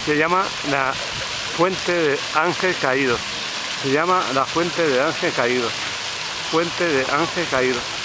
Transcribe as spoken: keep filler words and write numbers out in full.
se llama la fuente de ángel caído. Se llama la fuente de ángel caído. Fuente de ángel caído.